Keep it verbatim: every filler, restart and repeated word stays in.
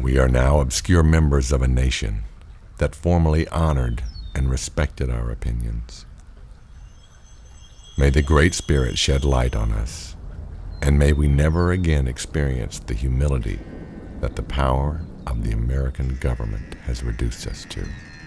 We are now obscure members of a nation that formerly honored and respected our opinions. May the Great Spirit shed light on us, and may we never again experience the humility that the power of the American government has reduced us to.